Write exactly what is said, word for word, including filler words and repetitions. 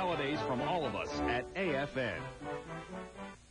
holidays from all of us at A F N.